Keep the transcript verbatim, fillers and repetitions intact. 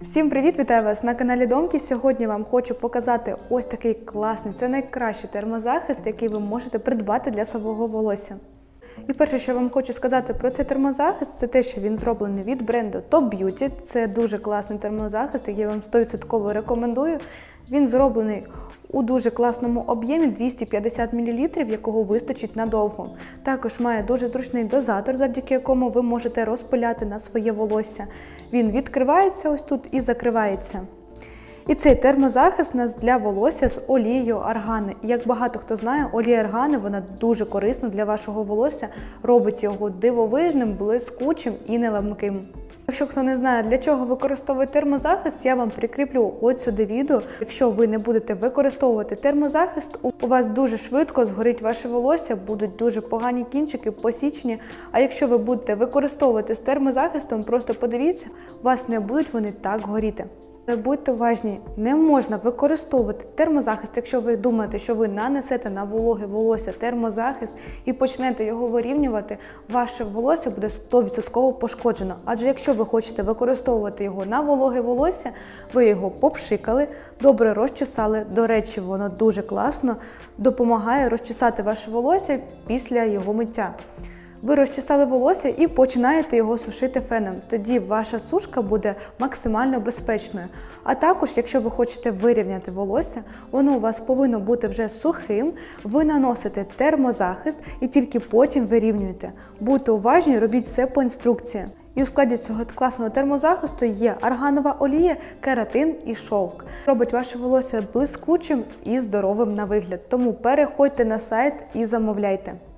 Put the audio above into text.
Всім привіт! Вітаю вас на каналі Домки. Сьогодні вам хочу показати ось такий класний, це найкращий термозахист, який ви можете придбати для свого волосся. І перше, що я вам хочу сказати про цей термозахист, це те, що він зроблений від бренду Top Beauty. Це дуже класний термозахист, який я вам сто відсотків рекомендую. Він зроблений у дуже класному об'ємі двісті п'ятдесят мілілітрів, якого вистачить надовго. Також має дуже зручний дозатор, завдяки якому ви можете розпиляти на своє волосся. Він відкривається ось тут і закривається. І цей термозахист у нас для волосся з олією аргани. Як багато хто знає, олія аргани, вона дуже корисна для вашого волосся, робить його дивовижним, блискучим і неламким. Якщо хто не знає, для чого використовує термозахист, я вам прикріплю ось сюди відео. Якщо ви не будете використовувати термозахист, у вас дуже швидко згорить ваше волосся, будуть дуже погані кінчики, посічені. А якщо ви будете використовувати з термозахистом, просто подивіться, у вас не будуть вони так горіти. Будьте уважні, не можна використовувати термозахист, якщо ви думаєте, що ви нанесете на вологе волосся термозахист і почнете його вирівнювати, ваше волосся буде сто відсотків пошкоджено. Адже якщо ви хочете використовувати його на вологе волосся, ви його попшикали, добре розчесали. До речі, воно дуже класно допомагає розчесати ваше волосся після його миття. Ви розчесали волосся і починаєте його сушити феном. Тоді ваша сушка буде максимально безпечною. А також, якщо ви хочете вирівняти волосся, воно у вас повинно бути вже сухим, ви наносите термозахист і тільки потім вирівнюєте. Будьте уважні, робіть все по інструкції. І у складі цього класного термозахисту є арганова олія, кератин і шовк. Робить ваше волосся блискучим і здоровим на вигляд. Тому переходьте на сайт і замовляйте.